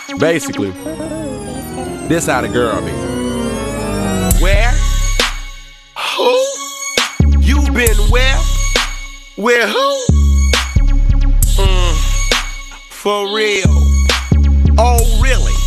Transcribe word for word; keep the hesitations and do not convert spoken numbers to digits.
Basically, this how the girl be. Where? Who? You been where? Where who? Mm, for real. Oh really?